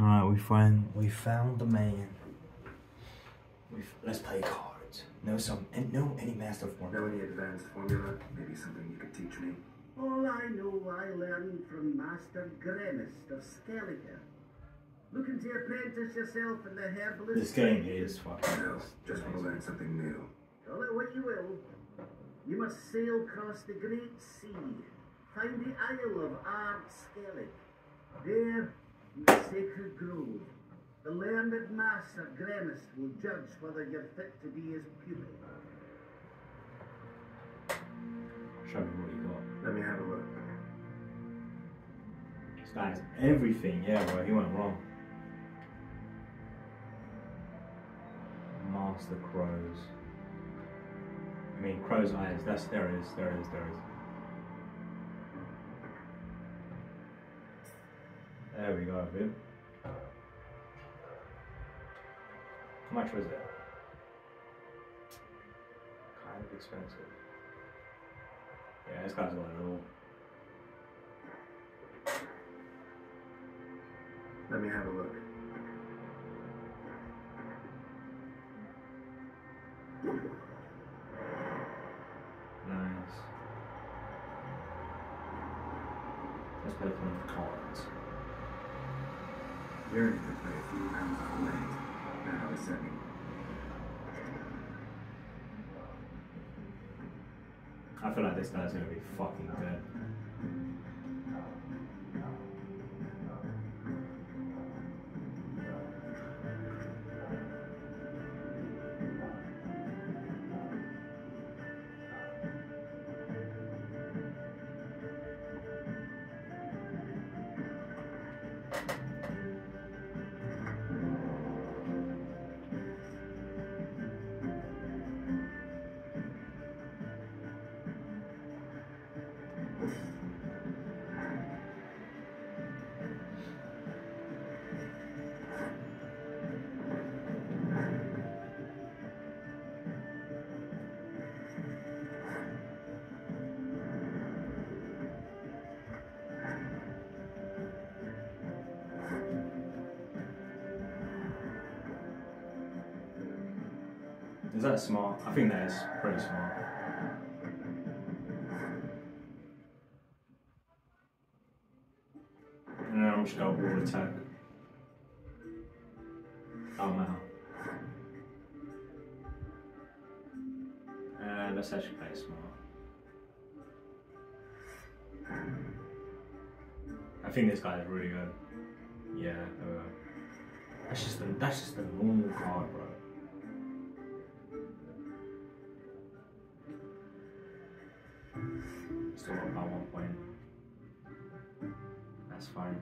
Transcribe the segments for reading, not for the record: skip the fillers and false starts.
Alright, we found the man. Let's play cards. Know any master formula. Know any advanced formula? Maybe something you could teach me? All I know I learned from Master Gremist of Skellige. Looking to apprentice yourself in the herbalist. This game is fucking. No, just want to learn something new. Call it what you will. You must sail across the great sea. Find the Isle of Ard Skellig. There, in the sacred grove, the learned Master Gremist will judge whether you're fit to be his pupil. Show me what you got. Let me have a look. This guy's everything. Yeah, bro, he went wrong. Master Crows. I mean, Crow's Eyes. There it is. There we go, dude. How much was it? Kind of expensive. Yeah, this guy's got it all. Let me have a look. Nice. Let's play some cards. Yearning to play a few rounds of late. Now a second. I feel like this guy's gonna be fucking good. Is that smart? I think that is pretty smart. And then I'm just going to wall attack. Oh man. Let's actually play smart. I think this guy is really good. Yeah, that's just a normal card, bro. Still up by 1 point. That's fine.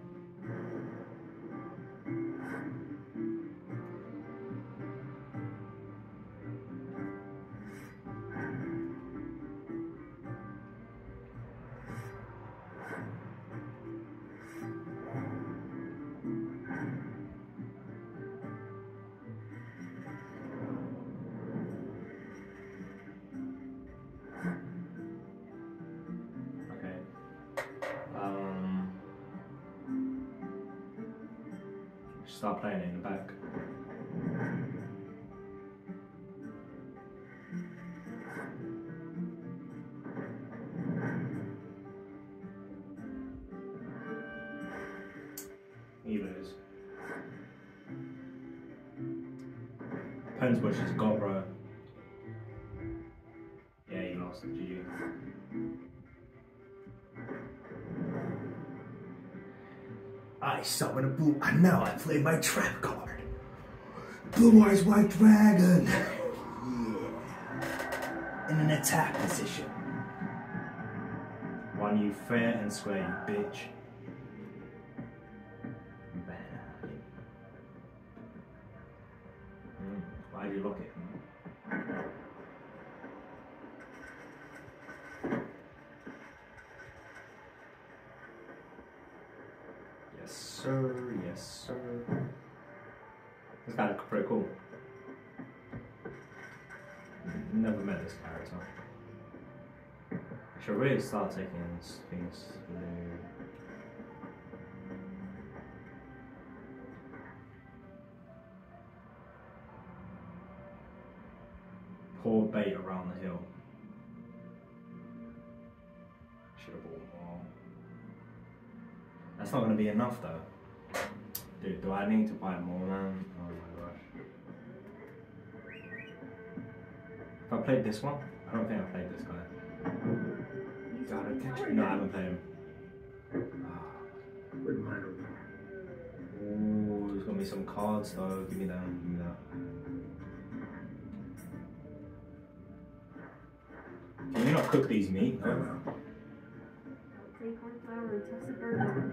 Start playing it in the back. You lose. Depends what she's got, bro. Yeah, you lost. GG. I summon a blue. And now I play my trap card. Blue Eyes White Dragon. Yeah. In an attack position. One you fair and square, you bitch. Why'd you lock it? Yes, sir. Yes, sir. This guy looks pretty cool. Never met this character. I should really start taking things blue. Pour bait around the hill. Should have bought more. That's not going to be enough though. Dude, do I need to buy more, man? Oh my gosh. Have I played this one? I don't think I played this guy. No, I haven't played him. Wouldn't mind it. Ooh, there's gonna be some cards though. Give me that. Give me that. Can you not cook these meat? No. Take corn flour and toss a burger.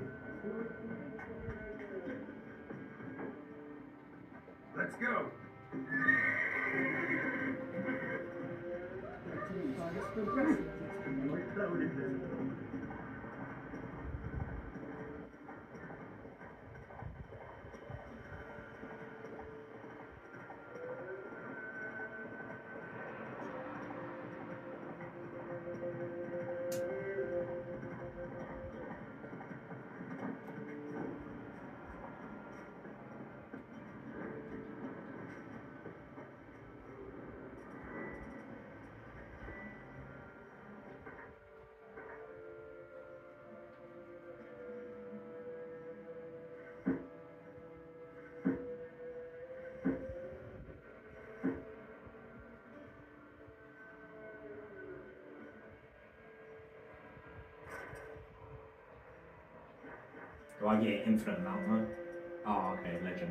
Let's go. Do I get infinite amount though? Oh, okay, legend.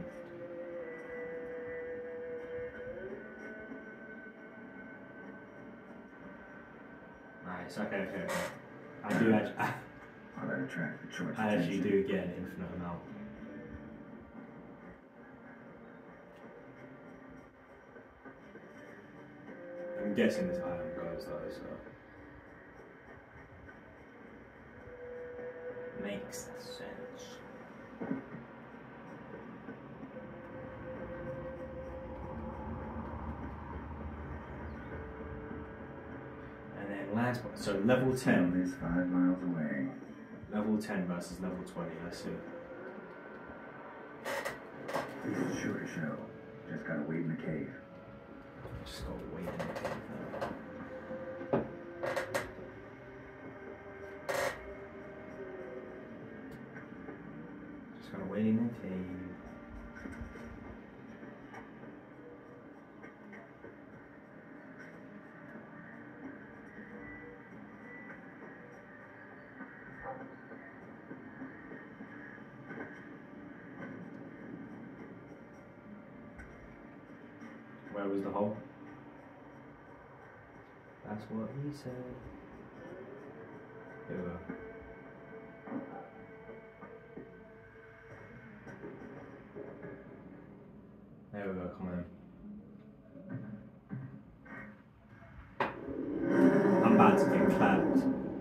Nice, okay. I do actually, Well, that attracts the choice. I actually do get an infinite amount. I'm guessing this item goes though, so. Makes sense. And then last one, so level 10. Is 5 miles away. Level 10 versus level 20, let's see. This is sure to show. Just gotta wait in the cave. Just gotta wait in the cave now. Just gotta wait in the cave. Where was the hole? That's what he said. Here we go. There we go, come on. I'm about to get clapped.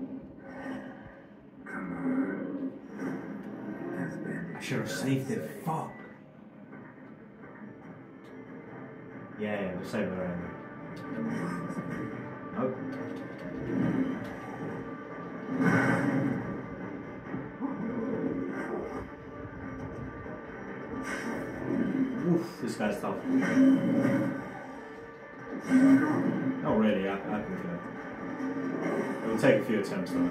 Come on. That's bandit. I should have saved it, fuck. Yeah, just save it around. Nope. Oof, this guy's tough. Not really, I can kill him. It will take a few attempts though.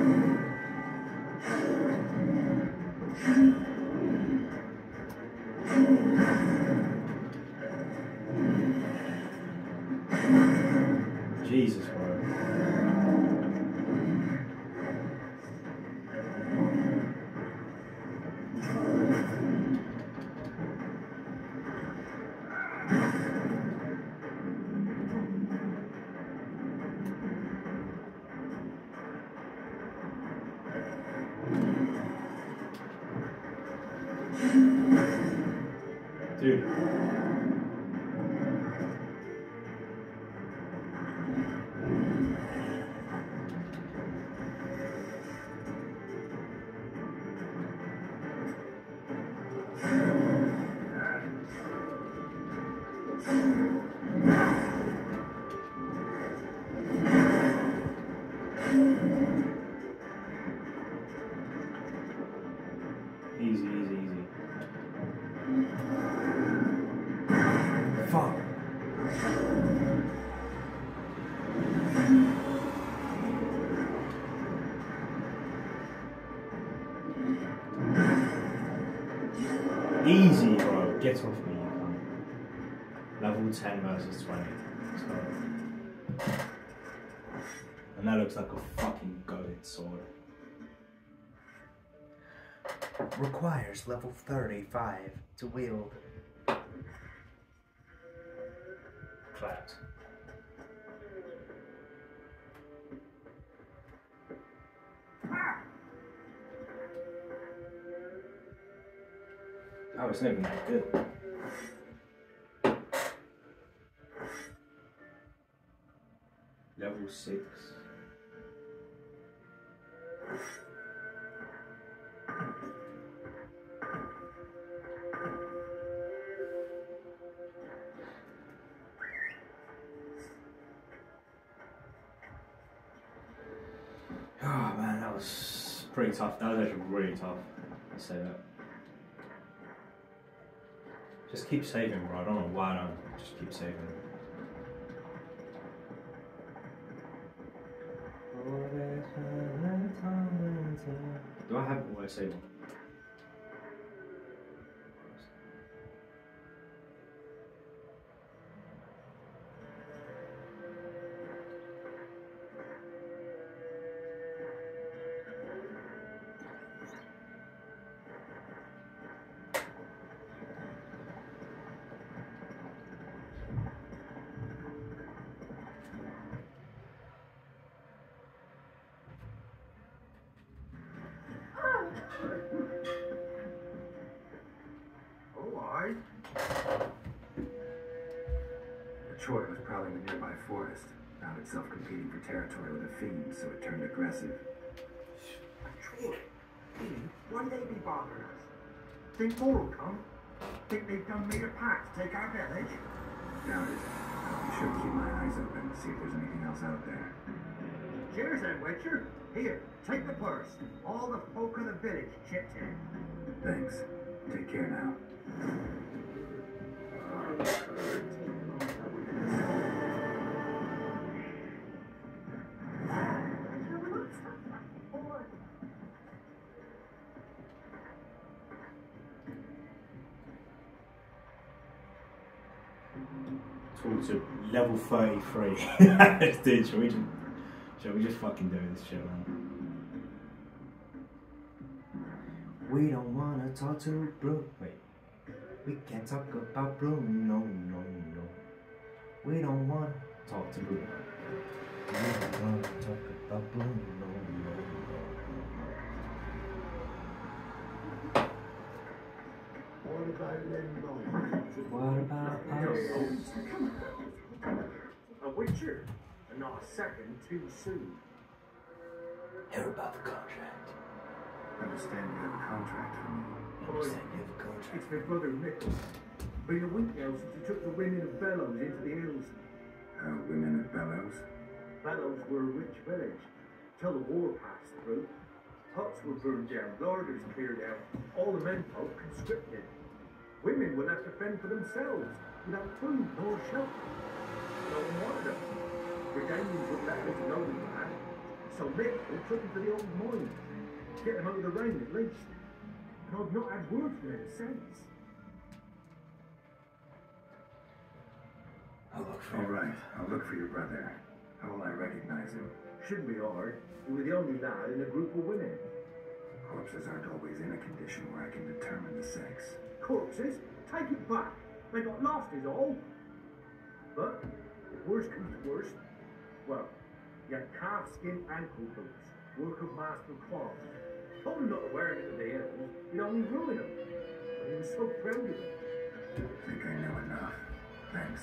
Jesus, bro. Dude. Easy, easy, easy. Fuck. Easy, bro. Get off me, you cunt. Level 10 versus 20. Let's go. And that looks like a fucking goated sword. Requires level 35 to wield. Clapped. Oh, it's not even that good. Level 6. Oh man, that was pretty tough. That was actually really tough. I'll say that. Just keep saving, bro. I don't know why I don't. Just keep saving. Do I have all I save? Alright. The Troy was prowling the nearby forest, found itself competing for territory with a fiend, so it turned aggressive. Troy, why they be bothering us? Think more will come? Think they've done me a pact to take our village? Doubt it. I'll be sure to keep my eyes open to see if there's anything else out there. Cheers then, Witcher. Here, take the purse. All the folk of the village chipped in. Thanks. Take care now. Talk to level 33. Dude, shall we just fucking do this shit, man? We don't wanna talk to Blue. Wait. We can't talk about Blue. No, no, no. We don't wanna talk to Blue. We don't wanna talk about Blue. No, no, no. What about them noise? What about us? A Witcher, and not a second too soon. Hear about the contract. Understand you have a contract for me. Understand you have a contract. It's my brother Nicholas. Been a week now since he took the women of Bellows into the hills. Women at Bellows? Bellows were a rich village till the war passed through. Huts were burned down, larders cleared out, all the men folk conscripted. Women were left to fend for themselves, without food nor shelter. No one wanted them. The Danes would let them know the man, so Nick took them to the old mine. Get them out of the rain at least. And I've not had word from him since. I'll look for All right, I'll look for your brother. How will I recognize him? Shouldn't be hard. We were the only lad in a group of women. Corpses aren't always in a condition where I can determine the sex. Corpses? Take it back. They got lost is all. But, if worst comes to worst, well, you had calf-skin ankle boots, work of Master Claus. Told him not to wear them into the hills, you'd only ruin them. But he was so proud of them. I think I know enough. Thanks.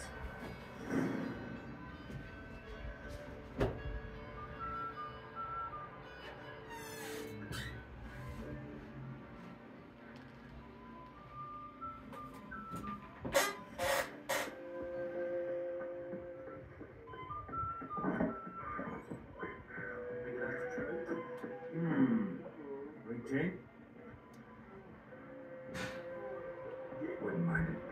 Maybe that's true. Retain? Wouldn't mind it.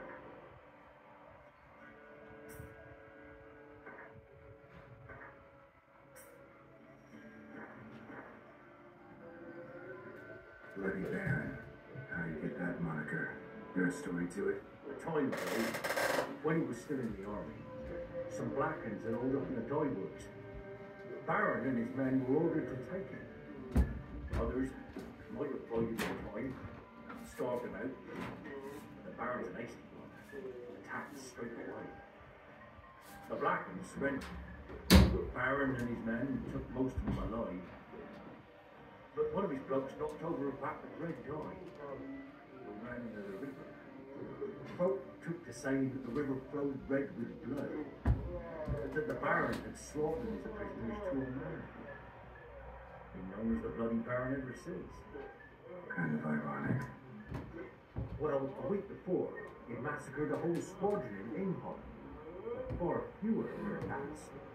Bloody Baron. How you get that moniker? There's a story to it. A time ago, when he was still in the army, some Blackens had hold up in the dye works. The Baron and his men were ordered to take him. Others might have bided their time, starved him out. The Baron's an hasty one, attacked straight away. The Blackens surrendered. The Baron and his men took most of them alive. But one of his blokes knocked over a vat of red dye. We ran into the river. Folk took to saying that the river flowed red with blood. That the Baron had slaughtered his prisoners to a man. Been known as the Bloody Baron ever since. Kind of ironic. Well, a week before, he massacred a whole squadron in Ingholm. Far fewer than that.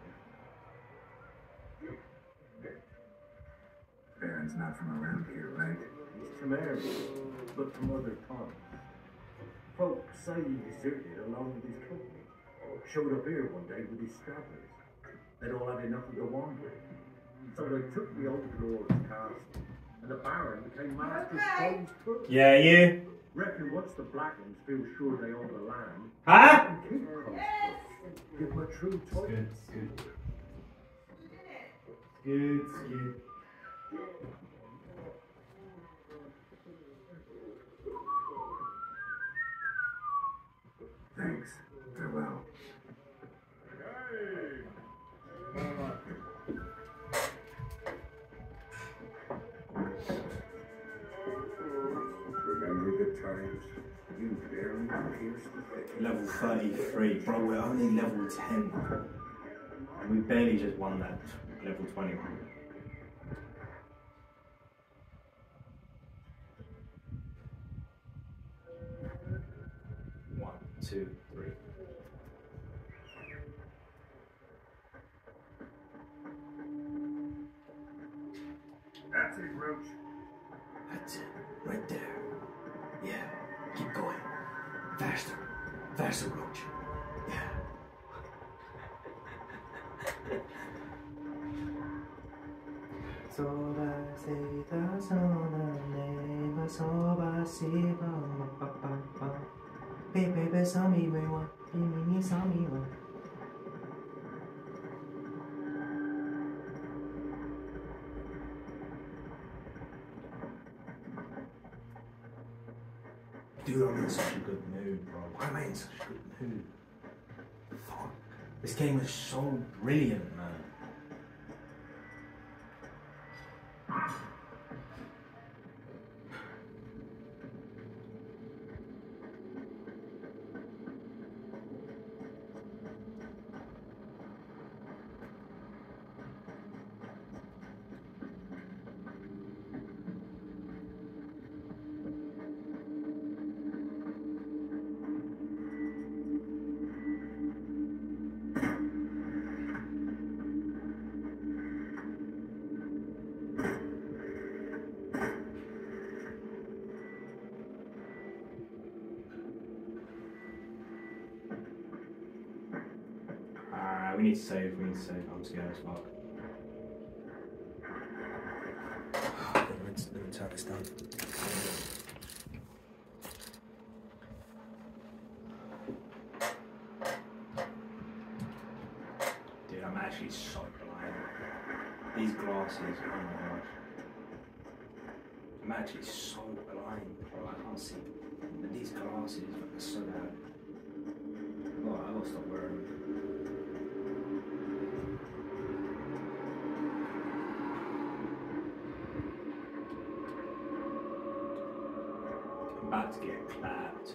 Baron's not from around here, right? He's Temerian, but from other times. Folk say he deserted along with his company. Showed up here one day with his stragglers. They'd all had enough of the wander. So they took the old lord's castle, and the Baron became master of Stone's Put. Yeah, you. Reckon once the Blackens feel sure they own the land, Huh? they can keep Stone's Put. Give them a true title. Good. Thanks. Farewell. Remember the times you barely pierced the thicket. Level 33. Bro, we're only level 10. And we barely just won that level 21. One, two, three. That's it, Roach. That's it, right there. Yeah, keep going. Faster, Roach. Yeah. Soba se da sona neva soba si ba ma pa pa pa. Baby, sami me wa, ni sami wa. Dude, I'm in such a good mood, bro. Why am I in such a good mood? Fuck. This game is so brilliant, man. We need to save, I'm scared as fuck. Let me turn this down. Dude, I'm actually so blind. These glasses, oh my gosh. I'm actually so blind, bro, I can't see. And these glasses are so bad. Oh, I gotta stop wearing them. About to get clapped.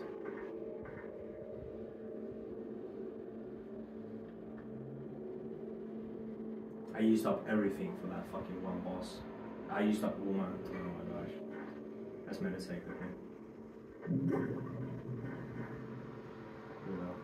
I used up everything for that fucking one boss. I used up all my. Oh my gosh. Let's meditate with me. You know.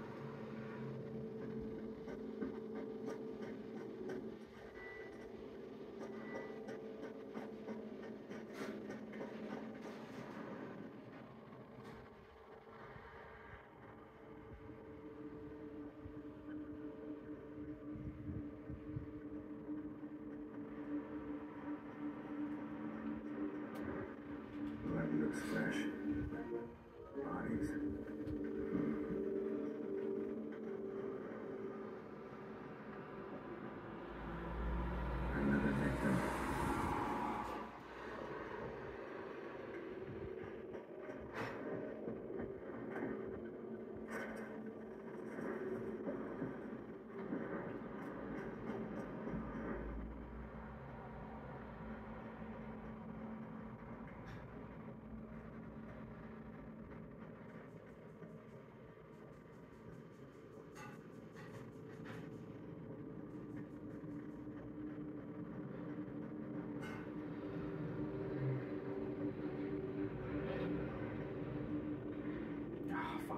Blood looks fresh. Body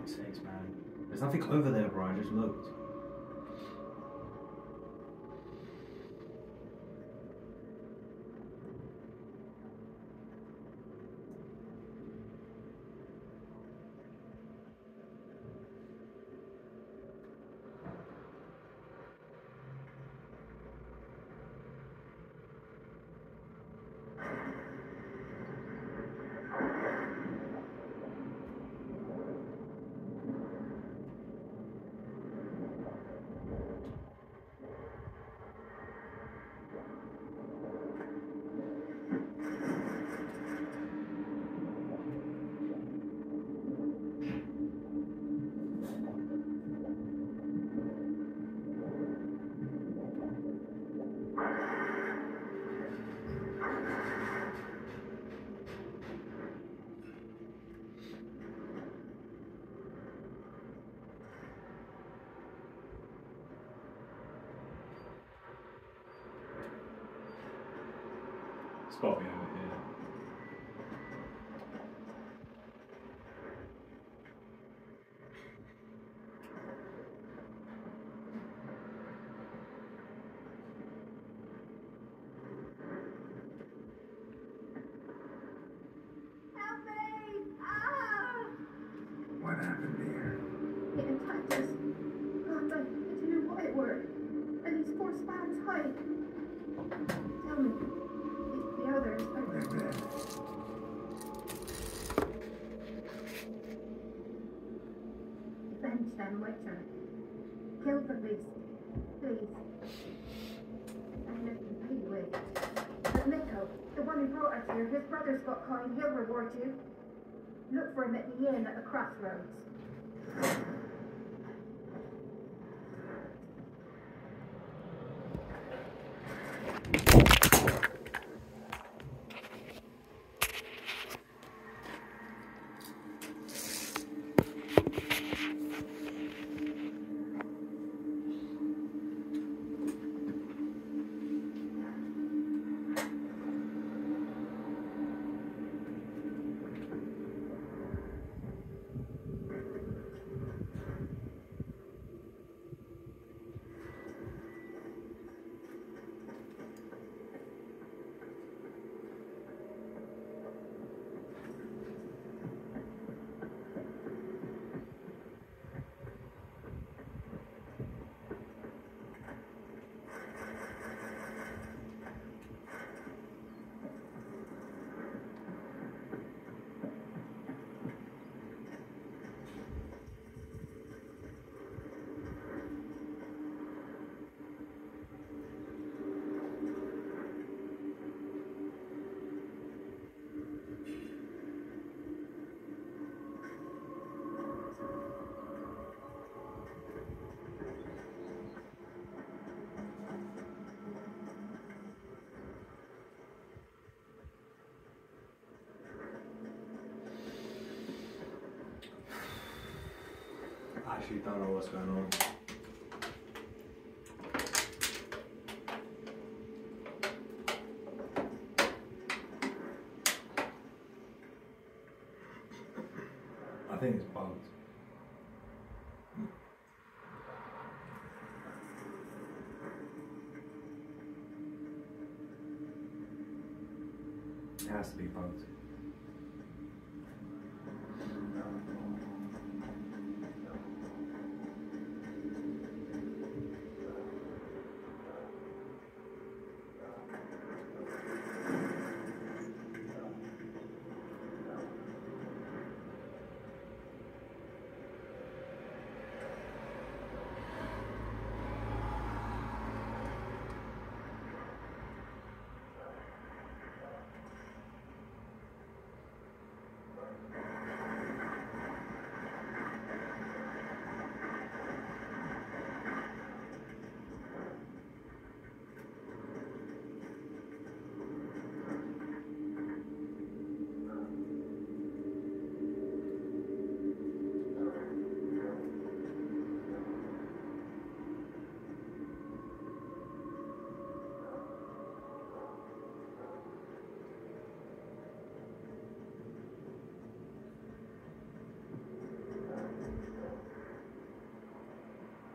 fuck's sakes, man. There's nothing over there, bro. I just looked. It's got to be over here. Help me! Ah! What happened here? It attacked us. God, I didn't know what it were. And these four spans high. Tell me, the others are... They're dead. Avenge them, Witcher. Kill the beast, please. And let me pay you with. But Mikko, the one who brought us here, his brother's got coin, he'll reward you. Look for him at the inn at the crossroads. I actually don't know what's going on. I think it's bugged. It has to be bugged.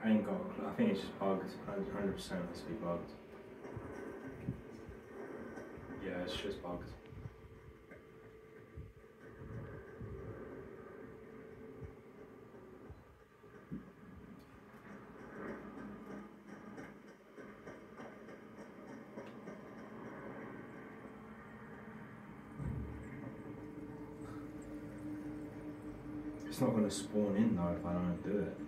I ain't got a clue. I think it's just bugged. 100% has to be bugged. Yeah, it's just bugged. It's not going to spawn in though if I don't do it.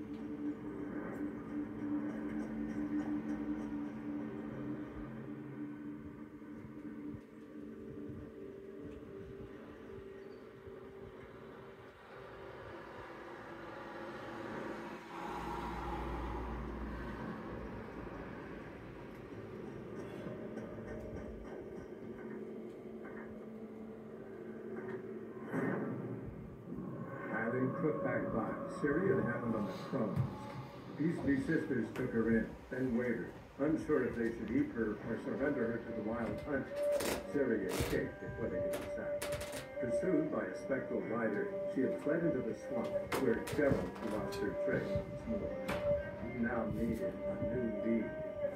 Crookback by Syria had happened on the crumbs. Beastly sisters took her in, then wavered, unsure if they should eat her or surrender her to the wild hunt. Syria escaped before they could be sacked. Pursued by a spectral rider, she had fled into the swamp, where Gerald lost her trace once more. He now needed a new lead.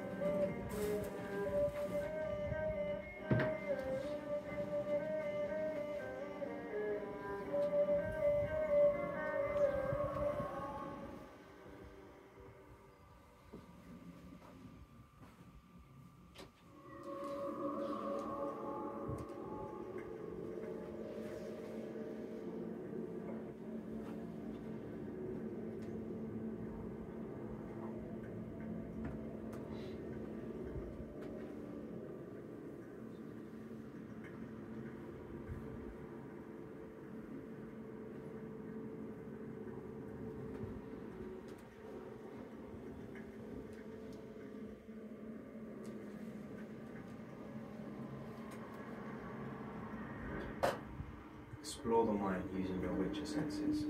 Explore the mind using your Witcher senses.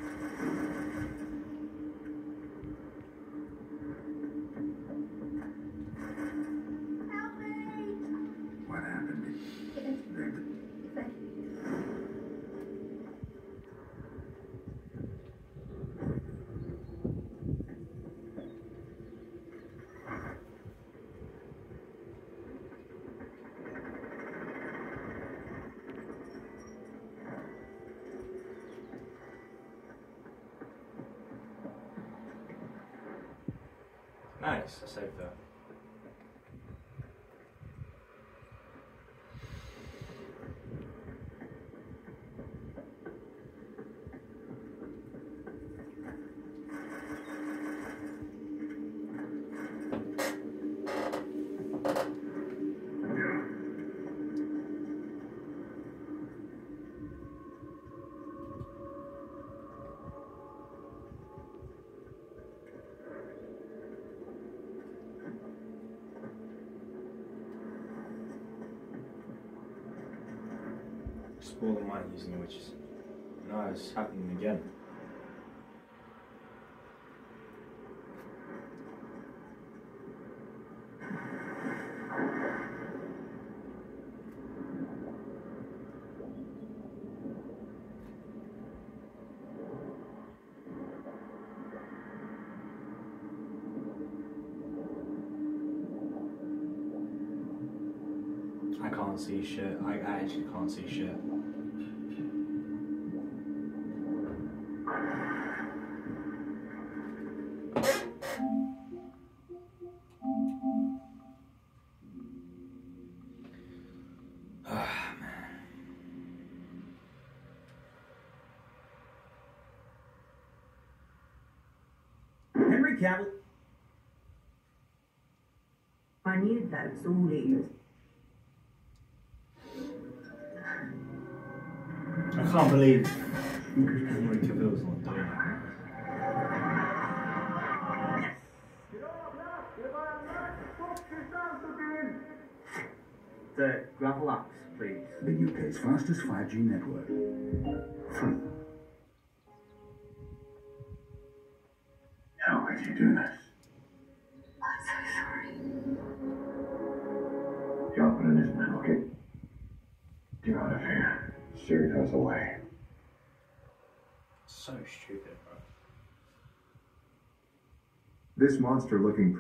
Help me! What happened? Nice, I saved that. Explore the mind using the witches. No, it's happening again. I can't see shit. I actually can't see shit. Henry Cavill. I knew that's all ears. I can't believe Henry Cavill's not doing it. The gravel axe, please. The UK's fastest 5G network. Free. How could you do this? I'm so sorry. Drop it in his mouth, okay? Get out of here. Sirius away. So stupid, bro. This monster looking...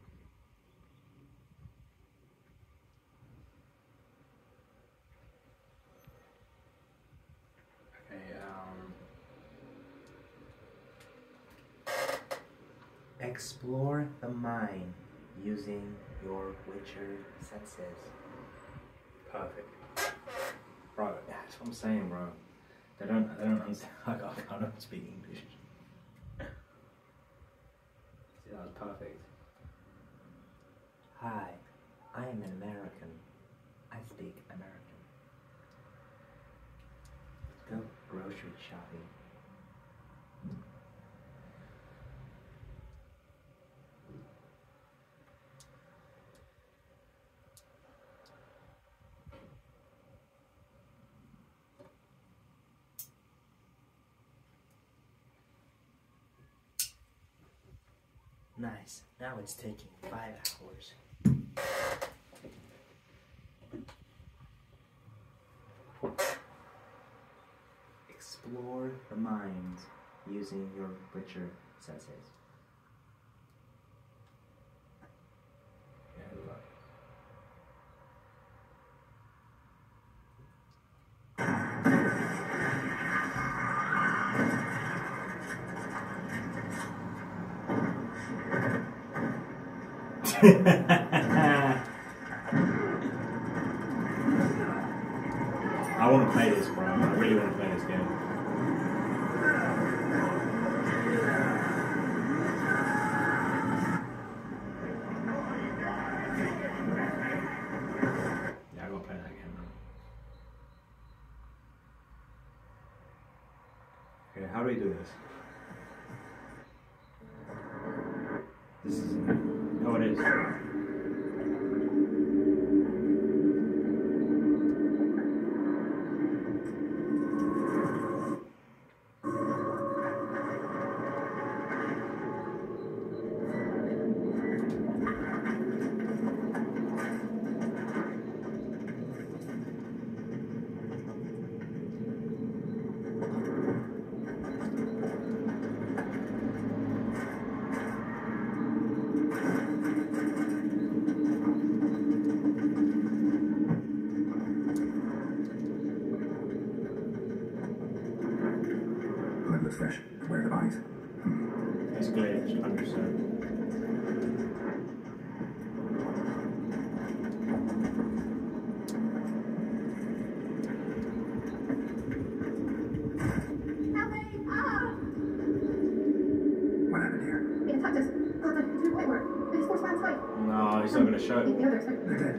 Explore the mind using your Witcher senses. Perfect. Bro, that's what I'm saying, bro. They don't understand. I don't speak English. See, that was perfect. Hi, I am an American. I speak American. Go grocery shopping. Nice. Now it's taking 5 hours. Explore the mind using your Witcher senses. Yeah, look. I want to play this, bro. I really want to play this game. Yeah, I gotta play that game, man. Okay, how do we do this? This is... Oh, it is. Blood looks fresh. Where are the bodies? It's glitched, 100%. What happened here? It attacked us. Oh, the two were. These force man's fight. No, he's not gonna show. The others. They're dead.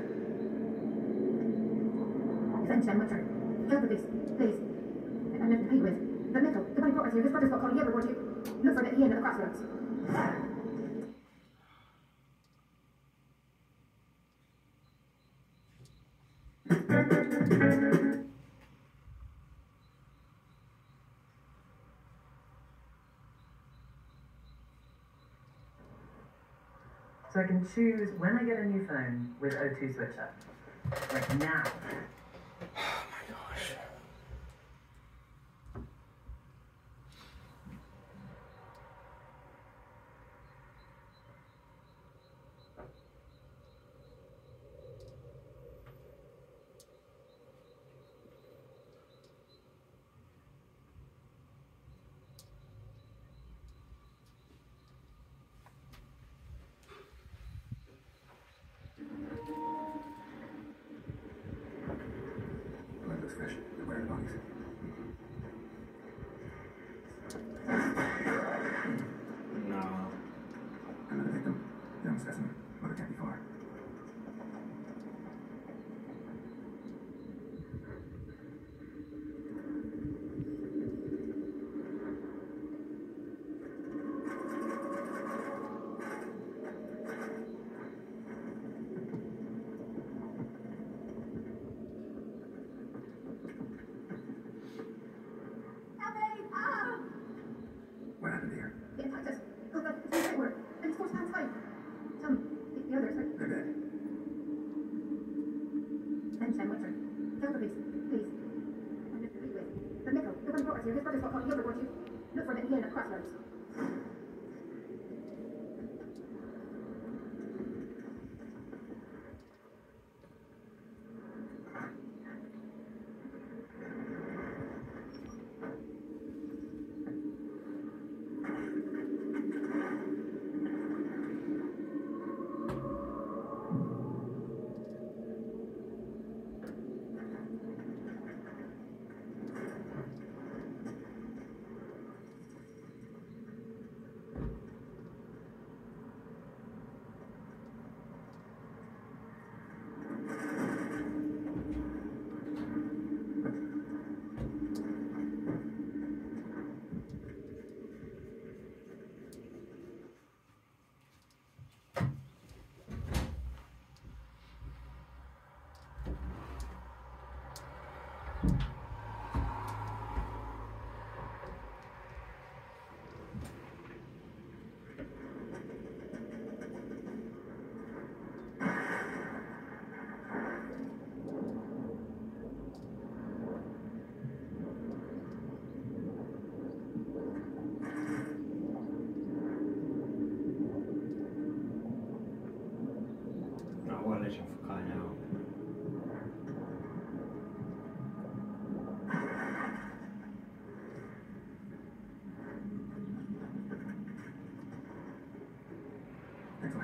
Avenge them, Witcher. Kill the beast, please. I'm nothing to pay with. But Mikkel, the one who brought us here, his brother's got calling he'll reward you. Look for him at the end of the crossroads. So I can choose when I get a new phone with O2 Switcher. Like now. Blood looks fresh. Where are the bodies? No. Another victim. Young specimen. Mother can't be far. What happened here? It attacked us. Oh, the two were. These force man's fight. The others. They're dead. Avenge them, Witcher. Kill the beast, please. I'm nothing to pay with. But Mikkel, the one who brought us here, his brother's got calling he'll reward you. Look for him at the end of the crossroads.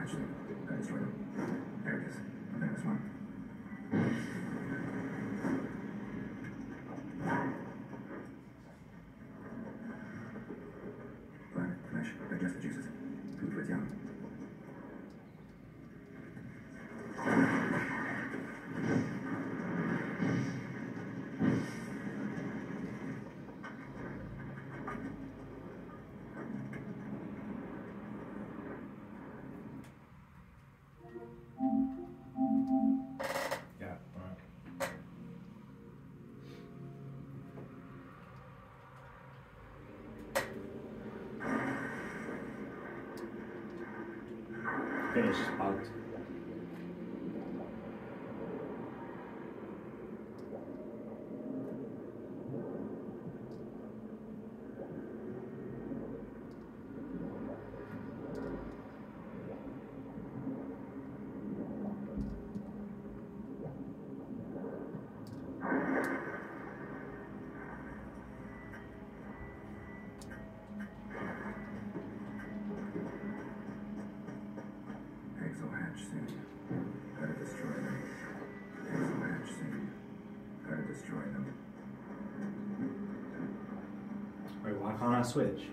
hatch them. Gotta destroy them. There it is. A venomous one. Plant, flesh, digest the juices. Food for its young. Yeah, alright. Finish out. Eggs will hatch soon. Gotta destroy them. Eggs will hatch soon. Gotta destroy them. Wait, why can't I switch?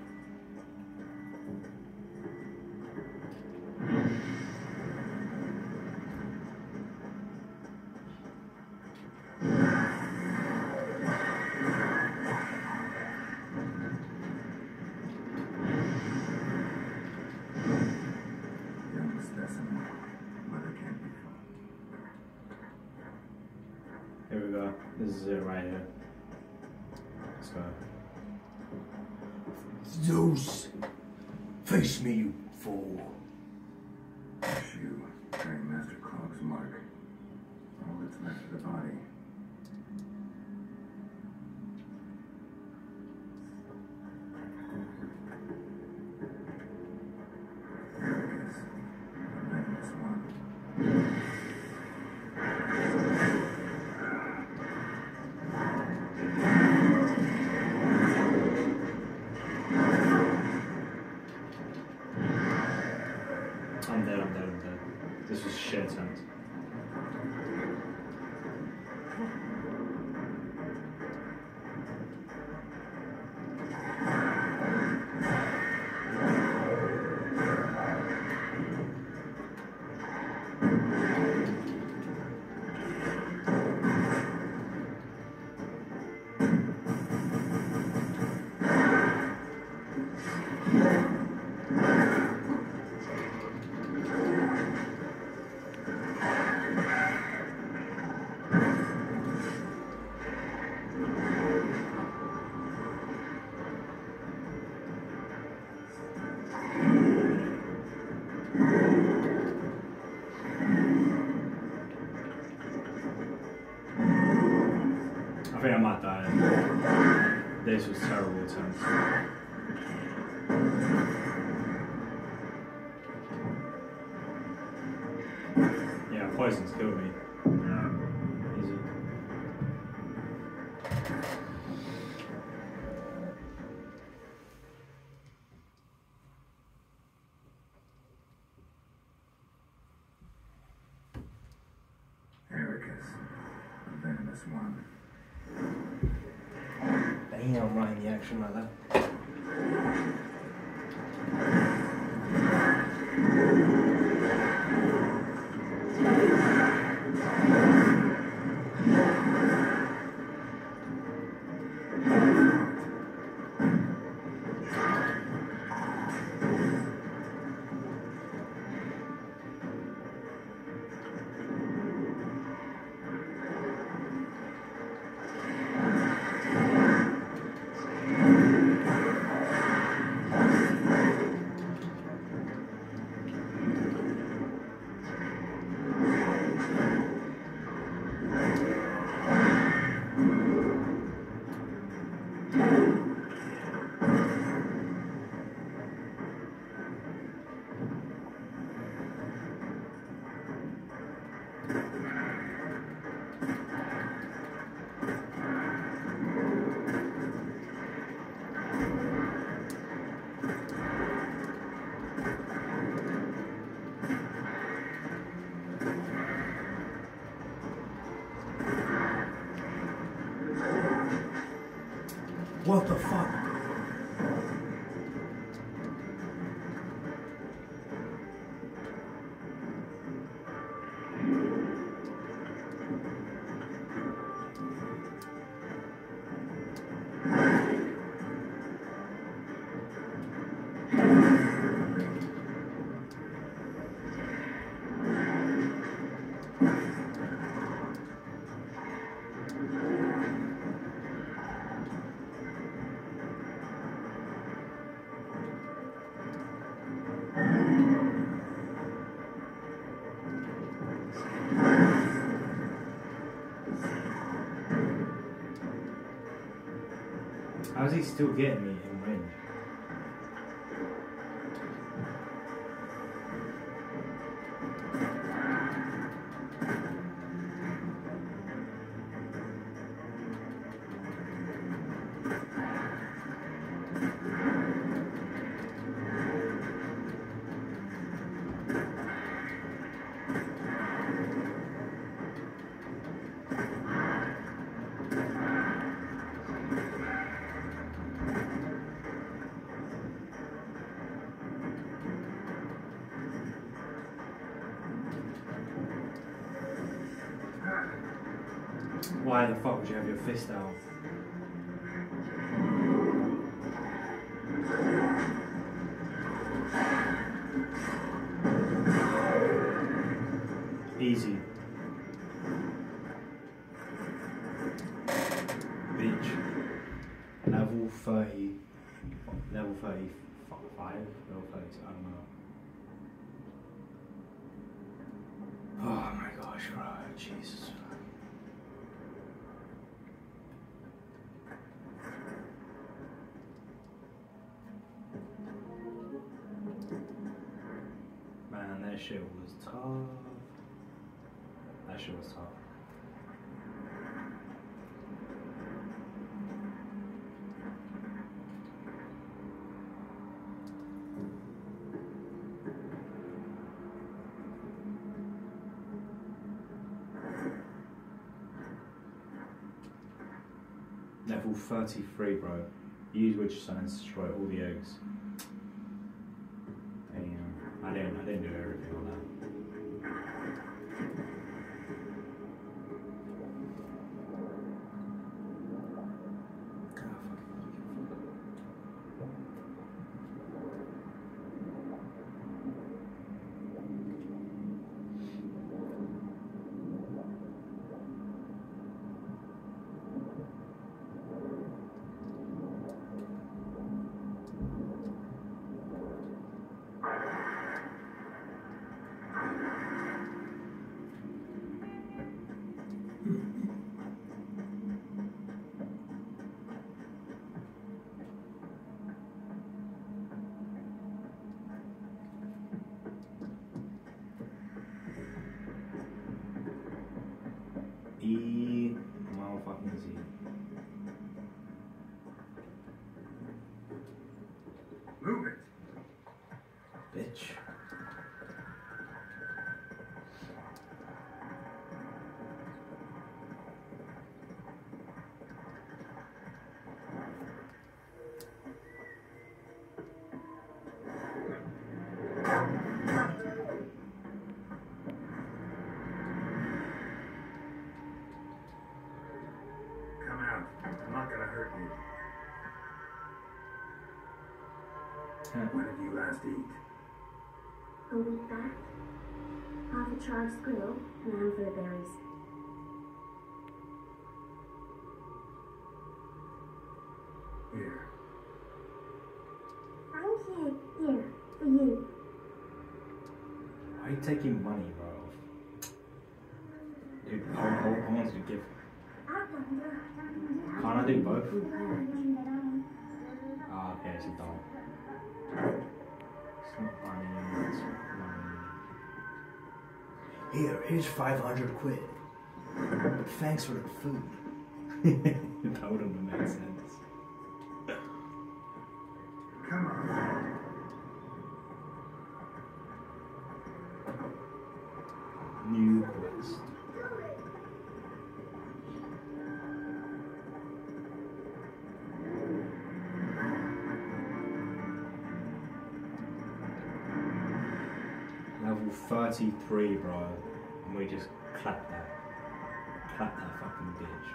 Young specimen. Mother can't be found. Here we go. This is it right here. Let's go. Zeus, face me, you fool. Shoe, carrying Master Clog's mark. All that's left of the body. There it is. A venomous one. I'm dead, I'm dead, I'm dead. This was shit attempt. I think I might die. This was terrible attempt. Yeah, poison's killed me. Easy. Ericus, a venomous one. Damn, right in the action like that. What the fuck? How's he still getting me in range? Why the fuck would you have your fist out? Easy. Bitch. Level 30. Level 35? Level 32, I don't know. Oh my gosh, right, Jesus. Man, that shit was tough. That shit was tough. Level 33, bro. Use witch science to destroy all the eggs. Damn. I didn't do everything on that. Motherfucking Z. Move it. Bitch. Come out. I'm not gonna hurt you. When did you last eat? A week back, half a charred squirrel and a handful of berries. Here. Thank you. Here, for you. Why are you taking money, bro? Dude, I wanted to give. Can't I do both? Ah, okay, so don't. It's not money, it's money. Here's 500 quid. But thanks for the food. That wouldn't have made sense. Come on. New quest. level 33, bro. And we just clapped that. Clap that fucking bitch.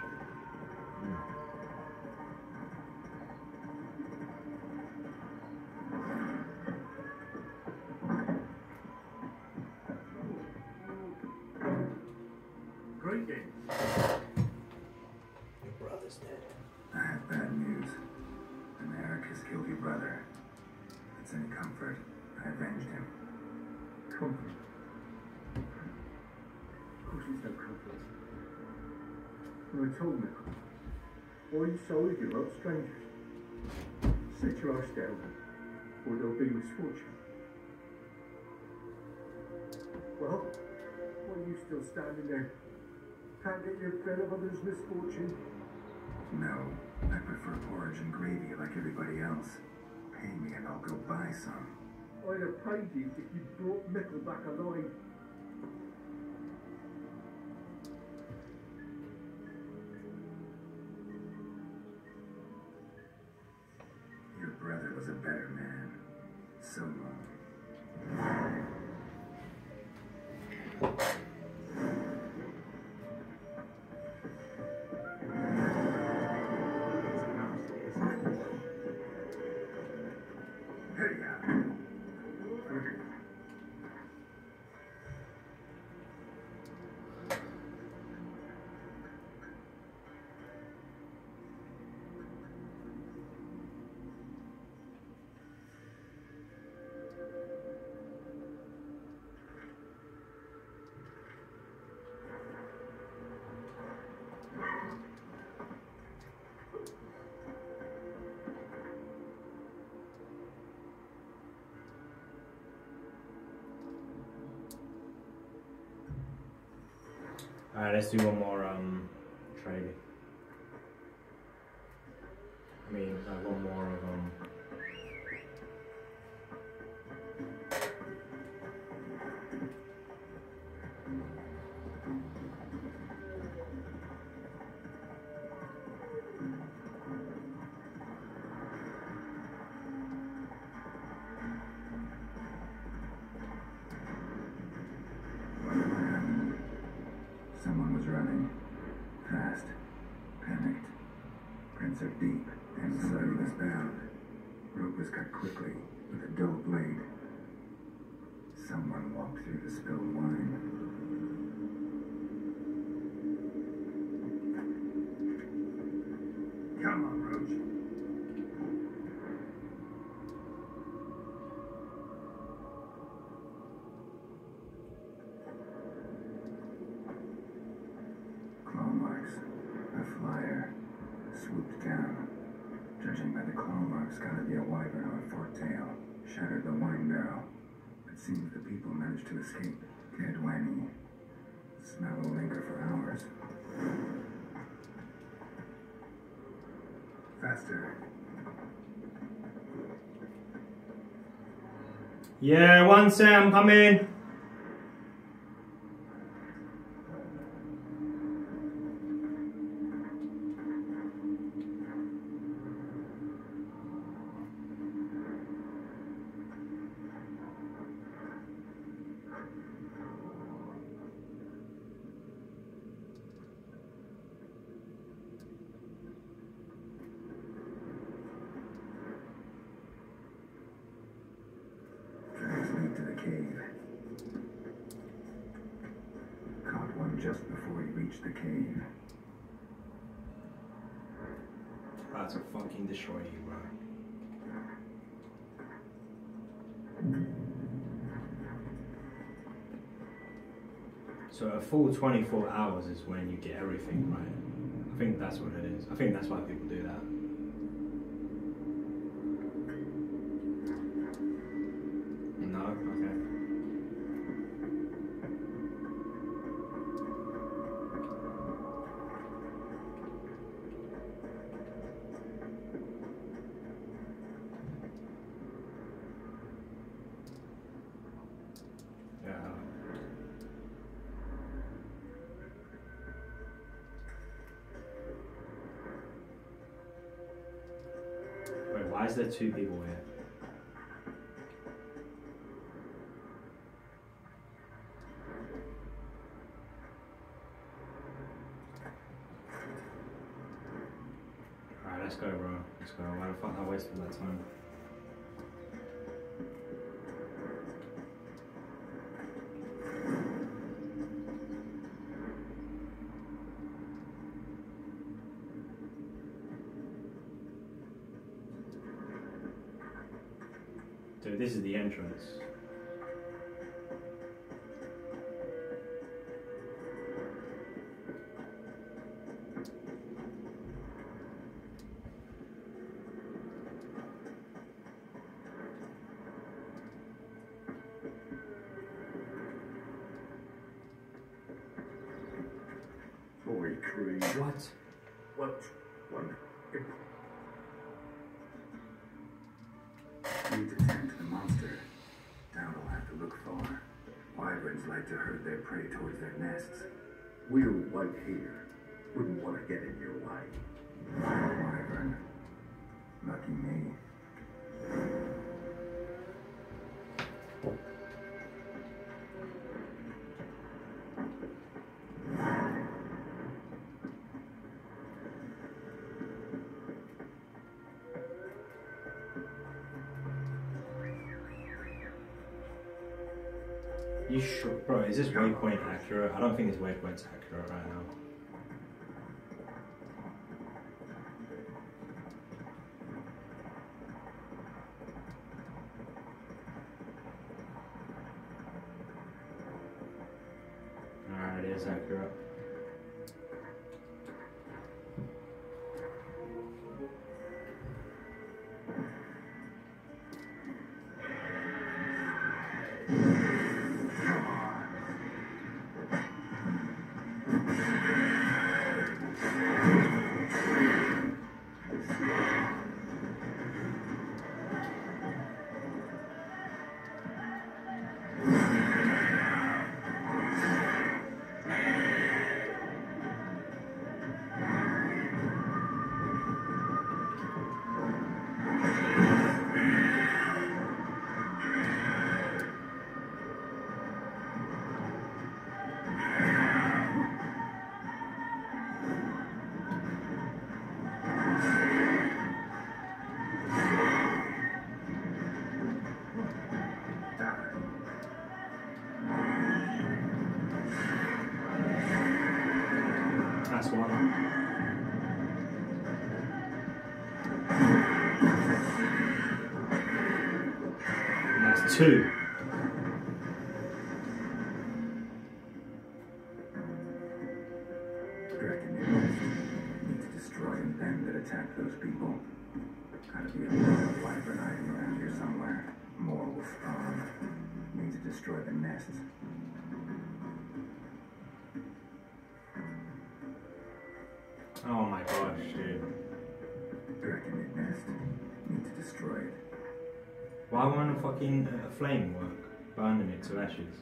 Greetings. Your brother's dead. I have bad news. The Merrick has killed your brother. If it's any comfort, I avenged him. Comfort. Of course it's no comfort. When I told me, all you saw is your love strangers. Set your eyes down, or there'll be misfortune. Well, why are you still standing there? Can't get your fill of others' misfortune? No, I prefer porridge and gravy like everybody else. Pay me and I'll go buy some. I'd have paid you if you brought Mickle back alive. Your brother was a better man. So long. Hey, Alright, let's do one more trade. I mean, one more of Someone was running. Fast. Panicked. Prints are deep and slowly was bound. Rope was cut quickly with a dull blade. Someone walked through the spilled wine. Come on, Roach. Claw marks. A flyer. Swooped down. Judging by the claw marks, gotta be a wyvern or a forked tail. Shattered the wine barrel. It seems the people managed to escape. Kedwani. Smell will linger for hours. Faster. Yeah, one Sam, come in. Tracks lead to the cave. Caught one just before he reached the cave. About to fucking destroy you, bro. So a full 24 hours is when you get everything, right? I think that's what it is. I think that's why people do that. No? Okay. Yeah. Wait, why is there two people here? fuck, I wasted that time. Dude, this is the entrance. Boy, Creed. What? What? One. Need to tend to the monster. Down will have to look far. Wyverns like to herd their prey towards their nests. We're white here. Wouldn't want to get in your way. Wyvern. Lucky me. You sure? Bro, is this waypoint accurate? I don't think this waypoint's accurate right now. Alright, it is accurate. That's one. And that's two. Reckon you need to destroy the them that attacked those people. Gotta be a wyvern hiding around here somewhere. More will spawn. Need to destroy the nests. Oh my gosh, dude. Draconid nest. Need to destroy it. Why won't a fucking flame work? Burning it to ashes.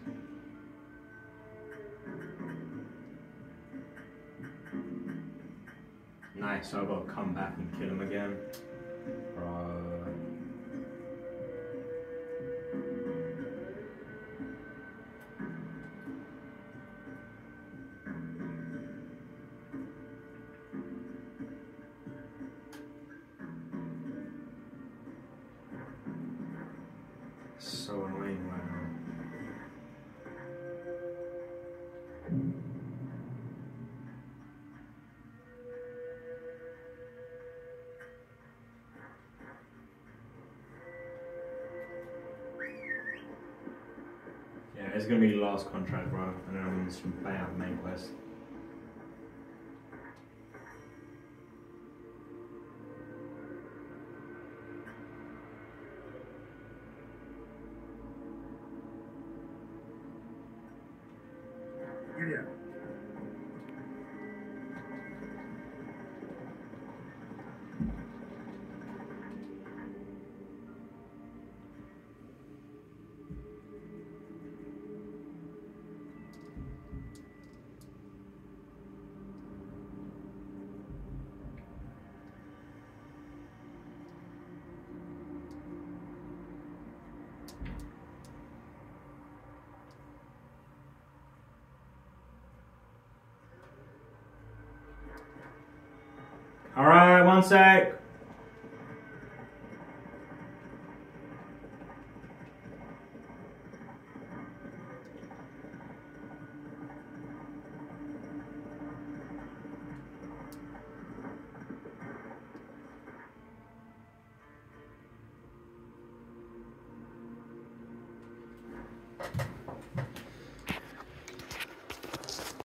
Nice, so I've got to come back and kill him again. So annoying right now. Yeah, it's gonna be the last contract, bro, and then I'm gonna just play out the main quest. Get out. Alright, one sec.